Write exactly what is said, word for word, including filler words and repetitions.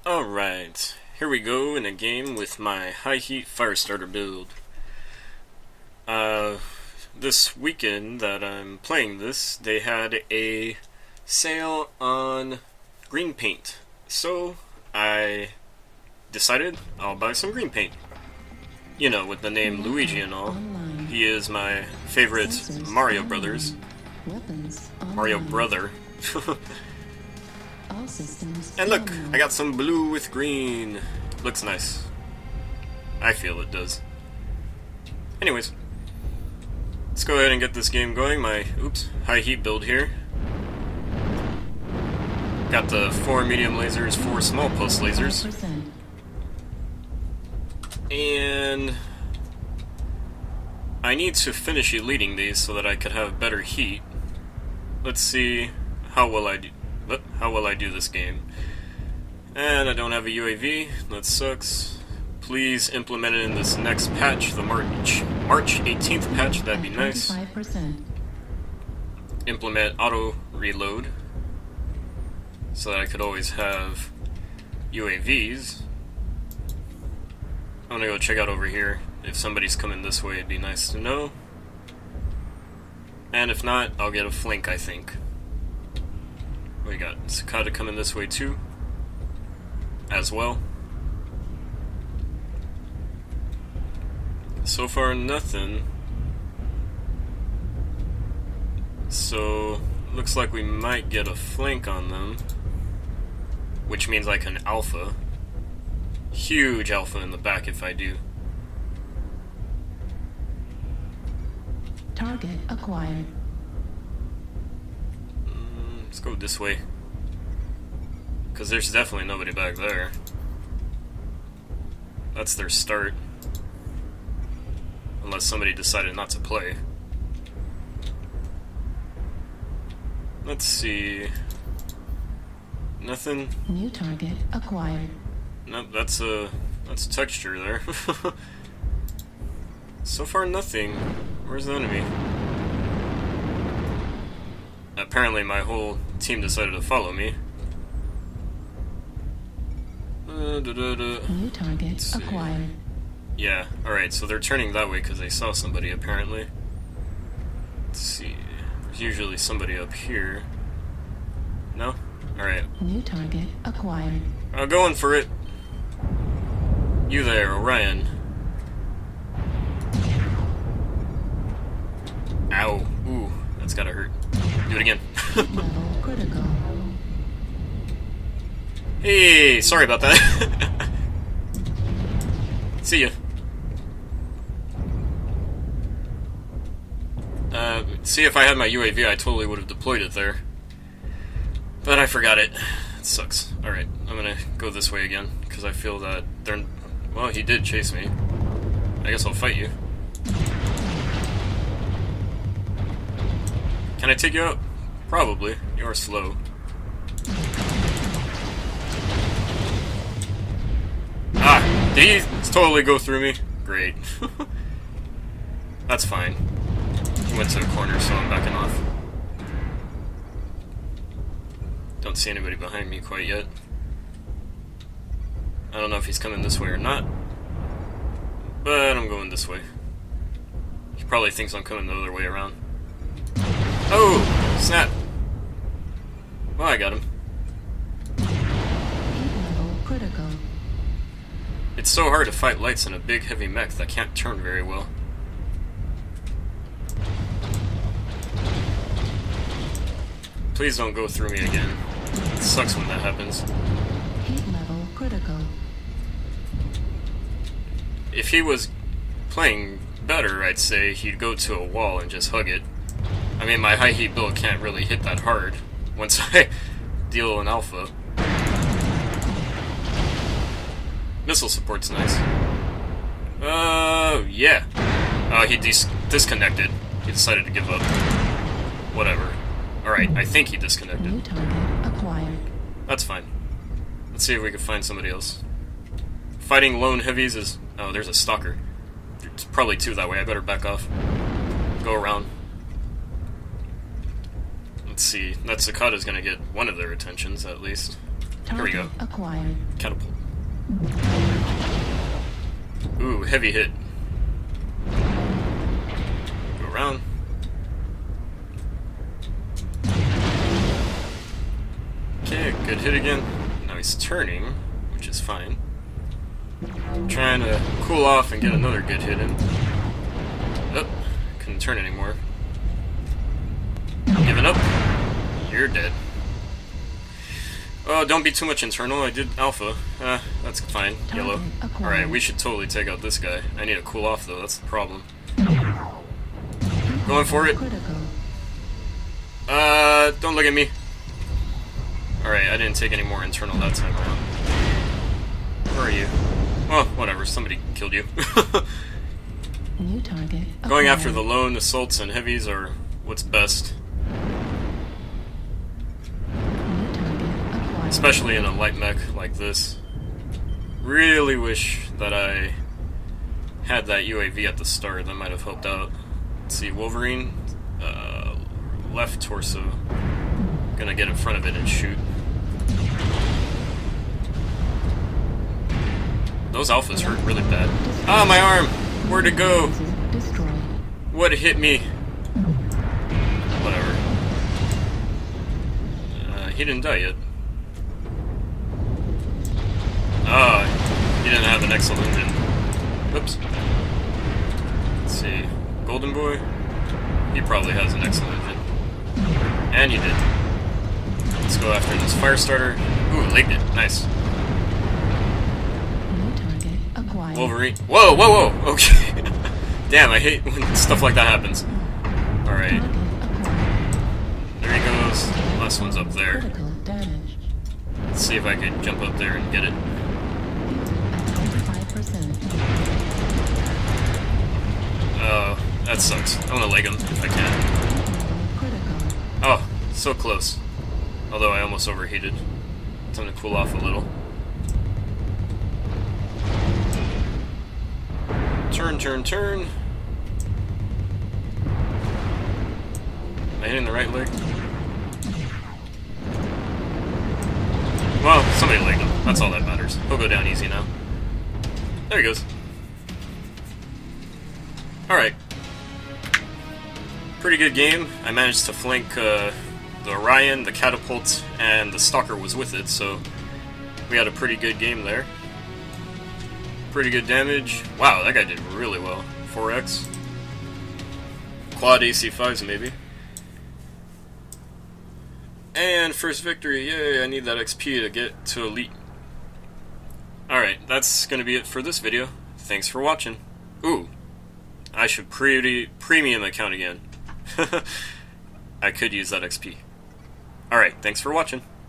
Alright, here we go in a game with my high heat Firestarter build. Uh, this weekend that I'm playing this, they had a sale on green paint. So, I decided I'll buy some green paint. You know, with the name Luigi and all. He is my favorite Mario Brothers. Mario Brother. And look, I got some blue with green. Looks nice. I feel it does. Anyways, let's go ahead and get this game going. My, oops, high heat build here. Got the four medium lasers, four small pulse lasers. And I need to finish eluding these so that I could have better heat. Let's see how well I do. How will I do this game? And I don't have a U A V. That sucks. Please implement it in this next patch, the March March eighteenth patch. That'd be nice. Implement auto reload so that I could always have U A Vs. I'm gonna go check out over here. If somebody's coming this way, it'd be nice to know. And if not, I'll get a flank, I think. We got Cicada coming this way too, as well. So far, nothing. So, looks like we might get a flank on them, which means like an alpha. Huge alpha in the back if I do. Target acquired. Let's go this way, because there's definitely nobody back there. That's their start. Unless somebody decided not to play. Let's see. Nothing. New target acquired. Nope, that's a that's texture there. So far, nothing. Where's the enemy? Apparently my whole team decided to follow me. Uh, da, da, da. New target acquired. Yeah, alright, so they're turning that way because they saw somebody apparently. Let's see. There's usually somebody up here. No? Alright. New target acquired. I'm going for it. You there, Orion. Ow. Ooh, that's gotta hurt. Do it again. Level critical. Hey, sorry about that. See ya. Uh, see, if I had my U A V, I totally would have deployed it there. But I forgot it. It sucks. Alright, I'm gonna go this way again, because I feel that they're... Well, he did chase me. I guess I'll fight you. Can I take you out? Probably. You are slow. Ah! Did he totally go through me? Great. That's fine. He went to the corner, so I'm backing off. Don't see anybody behind me quite yet. I don't know if he's coming this way or not. But I'm going this way. He probably thinks I'm coming the other way around. Oh! Snap! Well, I got him. Level critical. It's so hard to fight lights in a big heavy mech that can't turn very well. Please don't go through me again. It sucks when that happens. Heat level critical. If he was playing better, I'd say he'd go to a wall and just hug it. I mean, my high heat build can't really hit that hard once I deal an alpha. Missile support's nice. Uh, yeah. Oh, he dis disconnected. He decided to give up. Whatever. Alright, I think he disconnected. New target acquired. That's fine. Let's see if we can find somebody else. Fighting lone heavies is... Oh, there's a stalker. There's probably two that way. I better back off. Go around. Let's see. That Cicada's gonna get one of their attentions, at least. Here we go. Target acquired. Catapult. Ooh, heavy hit. Go around. Okay, good hit again. Now he's turning, which is fine. I'm trying to cool off and get another good hit in. Oh, couldn't turn anymore. Giving up. You're dead. Oh, don't be too much internal. I did alpha. Uh, that's fine. Yellow. Alright, we should totally take out this guy. I need to cool off though, that's the problem. Going for it. Uh, don't look at me. Alright, I didn't take any more internal that time around. Where are you? Well, whatever, somebody killed you. New target acquired. Going after the lone assaults and heavies are what's best. New target acquired. Especially in a light mech like this. Really wish that I had that U A V at the start. That might have helped out. Let's see, Wolverine, uh, left torso. Gonna get in front of it and shoot. Those alphas hurt really bad. Ah, oh, my arm! Where'd it go? What hit me? Whatever. Uh, he didn't die yet. Ah, oh, he didn't have an excellent engine. Whoops. Let's see. Golden Boy? He probably has an excellent engine. And he did. Let's go after this Firestarter. Ooh, legged it. Nice. New target acquired. Wolverine. Whoa, whoa, whoa! Okay. Damn, I hate when stuff like that happens. Alright. There he goes. Last one's up there. Critical damage. Let's see if I can jump up there and get it. twenty-five percent. Oh, that sucks. I want to leg him if I can. Critical. Oh, so close. Although I almost overheated. Time to cool off a little. Turn, turn, turn. Am I hitting the right leg? Well, somebody legged him. That's all that matters. He'll go down easy now. There he goes. Alright. Pretty good game. I managed to flank uh, the Orion, the Catapult, and the Stalker was with it, so we had a pretty good game there. Pretty good damage. Wow, that guy did really well. four X. Quad A C fives, maybe. And first victory. Yay, I need that X P to get to Elite. Alright, that's going to be it for this video. Thanks for watching. Ooh, I should pre premium account again. I could use that X P. Alright, thanks for watching.